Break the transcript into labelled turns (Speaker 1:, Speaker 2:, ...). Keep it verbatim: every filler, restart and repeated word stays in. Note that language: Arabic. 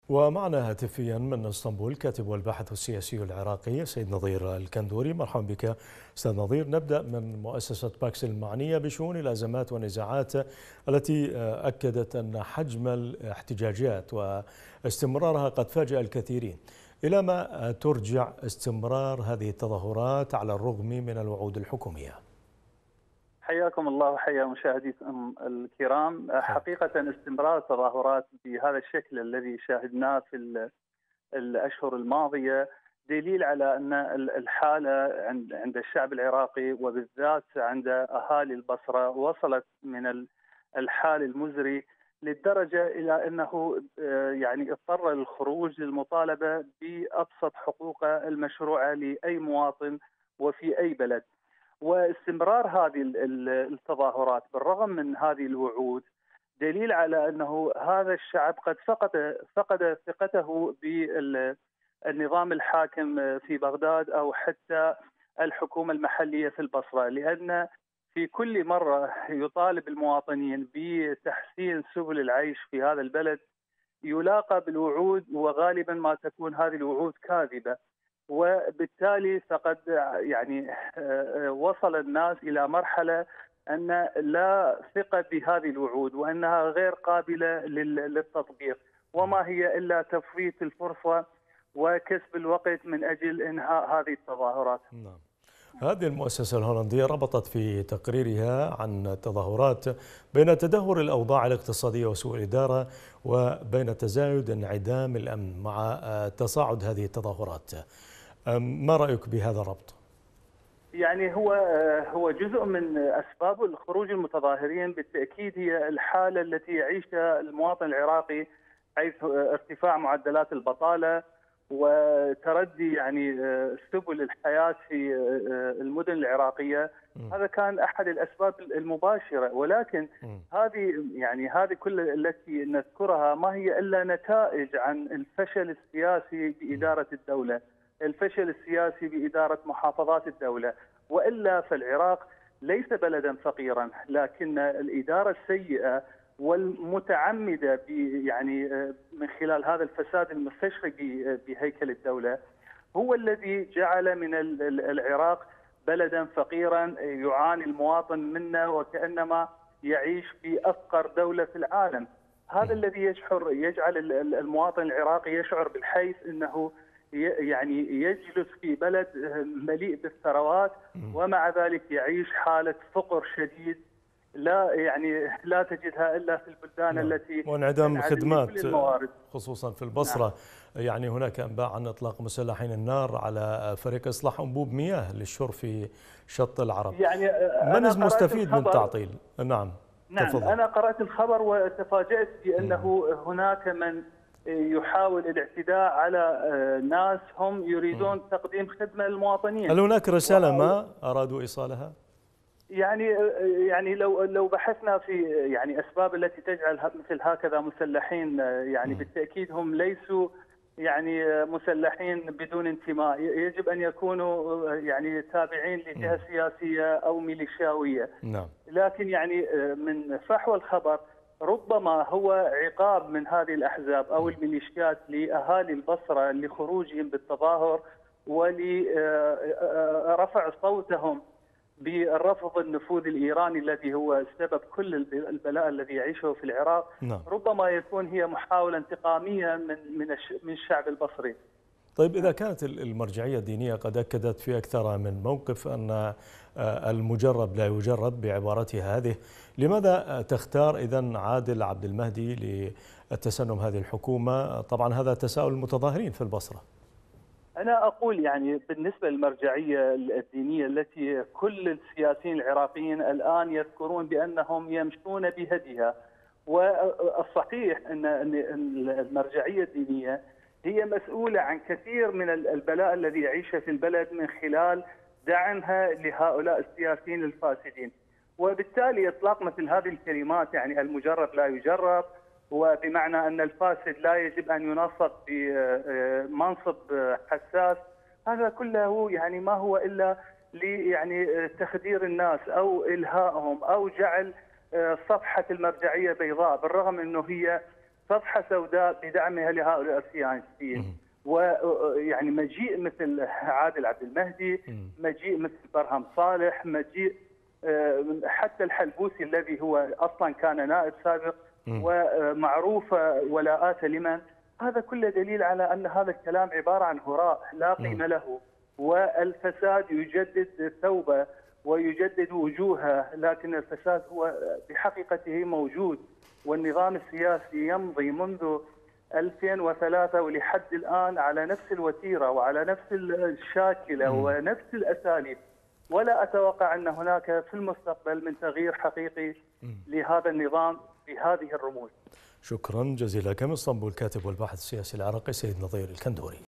Speaker 1: ومعنا هاتفيا من اسطنبول كاتب والباحث السياسي العراقي سيد نظير الكندوري. مرحبا بك استاذ نظير. نبدا من مؤسسه باكس المعنيه بشؤون الازمات والنزاعات التي اكدت ان حجم الاحتجاجات واستمرارها قد فاجأ الكثيرين. الى ما ترجع استمرار هذه التظاهرات على الرغم من الوعود الحكوميه؟
Speaker 2: حياكم الله وحيا مشاهديكم الكرام. حقيقة استمرار التظاهرات بهذا الشكل الذي شاهدناه في الأشهر الماضية دليل على أن الحالة عند الشعب العراقي وبالذات عند أهالي البصرة وصلت من الحال المزري للدرجة إلى أنه يعني اضطر للخروج للمطالبة بأبسط حقوقه المشروعة لأي مواطن وفي أي بلد. واستمرار هذه التظاهرات بالرغم من هذه الوعود دليل على أنه هذا الشعب قد فقد فقد ثقته بالنظام الحاكم في بغداد أو حتى الحكومة المحلية في البصرة، لأن في كل مرة يطالب المواطنين بتحسين سبل العيش في هذا البلد يلاقى بالوعود، وغالبا ما تكون هذه الوعود كاذبة، وبالتالي فقد يعني وصل الناس إلى مرحلة أن لا ثقة بهذه الوعود وأنها غير قابلة للتطبيق، وما هي إلا تفويت الفرصة وكسب الوقت من أجل إنهاء هذه التظاهرات.
Speaker 1: نعم. هذه المؤسسة الهولندية ربطت في تقريرها عن التظاهرات بين تدهور الأوضاع الاقتصادية وسوء الإدارة وبين تزايد انعدام الأمن مع تصاعد هذه التظاهرات. ما رأيك بهذا الربط؟
Speaker 2: يعني هو هو جزء من أسباب الخروج المتظاهرين بالتأكيد هي الحالة التي يعيشها المواطن العراقي، حيث ارتفاع معدلات البطالة وتردي يعني سبل الحياة في المدن العراقية. م. هذا كان أحد الأسباب المباشرة، ولكن م. هذه يعني هذه كل التي نذكرها ما هي إلا نتائج عن الفشل السياسي بإدارة الدولة، الفشل السياسي بإدارة محافظات الدولة. وإلا فالعراق ليس بلدا فقيرا، لكن الإدارة السيئة والمتعمدة يعني من خلال هذا الفساد المستشري بهيكل الدولة هو الذي جعل من العراق بلدا فقيرا يعاني المواطن منه وكأنما يعيش في أفقر دولة في العالم. هذا الذي يشعر يجعل المواطن العراقي يشعر بالحيث أنه يعني يجلس في بلد مليء بالثروات ومع ذلك يعيش حالة فقر شديد لا يعني لا تجدها إلا في البلدان نعم. التي
Speaker 1: وانعدام خدمات خصوصا في البصرة. نعم. يعني هناك أنباء عن إطلاق مسلحين النار على فريق إصلاح أنبوب مياه للشرب في شط العرب.
Speaker 2: يعني
Speaker 1: من مستفيد من تعطيل؟ نعم
Speaker 2: نعم تفضل. أنا قرأت الخبر وتفاجأت بأنه م. هناك من يحاول الاعتداء على ناس هم يريدون م. تقديم خدمة للمواطنين.
Speaker 1: هل هناك رسالة ما أرادوا إيصالها؟
Speaker 2: يعني يعني لو لو بحثنا في يعني اسباب التي تجعل مثل هكذا مسلحين، يعني م. بالتاكيد هم ليسوا يعني مسلحين بدون انتماء، يجب ان يكونوا يعني تابعين لجهه م. سياسيه او ميليشياويه.
Speaker 1: نعم.
Speaker 2: لكن يعني من فحوى الخبر ربما هو عقاب من هذه الاحزاب او الميليشيات لاهالي البصره لخروجهم بالتظاهر ولرفع صوتهم بالرفض النفوذ الإيراني الذي هو سبب كل البلاء الذي يعيشه في العراق.
Speaker 1: نعم.
Speaker 2: ربما يكون هي محاولة انتقامية من من من الشعب البصري.
Speaker 1: طيب إذا كانت المرجعية الدينية قد أكدت في أكثر من موقف أن المجرب لا يجرب بعبارتها هذه، لماذا تختار إذن عادل عبد المهدي للتسنم هذه الحكومة؟ طبعا هذا تساؤل المتظاهرين في البصرة.
Speaker 2: أنا أقول يعني بالنسبة للمرجعية الدينية التي كل السياسيين العراقيين الآن يذكرون بأنهم يمشون بهديها، والصحيح أن المرجعية الدينية هي مسؤولة عن كثير من البلاء الذي يعيشه في البلد من خلال دعمها لهؤلاء السياسيين الفاسدين، وبالتالي إطلاق مثل هذه الكلمات يعني المجرب لا يجرب، وبمعنى أن الفاسد لا يجب أن ينصب بمنصب حساس، هذا كله يعني ما هو إلا يعني تخدير الناس أو إلهائهم أو جعل صفحة المرجعية بيضاء، بالرغم أنه هي صفحة سوداء بدعمها لهؤلاء السياسيين، ويعني مجيء مثل عادل عبد المهدي، مجيء مثل برهم صالح، مجيء حتى الحلبوسي الذي هو أصلا كان نائب سابق ومعروف ولاءاته لمن، هذا كله دليل على أن هذا الكلام عبارة عن هراء لا قيمة له، والفساد يجدد ثوبه ويجدد وجوهه، لكن الفساد هو بحقيقته موجود، والنظام السياسي يمضي منذ ألفين وثلاثة ولحد الآن على نفس الوتيرة وعلى نفس الشاكلة ونفس الأساليب، ولا أتوقع أن هناك في المستقبل من تغيير حقيقي لهذا النظام بهذه الرموز.
Speaker 1: شكرا جزيلا لك من اسطنبول كاتب والباحث السياسي العراقي سيد نظير الكندوري.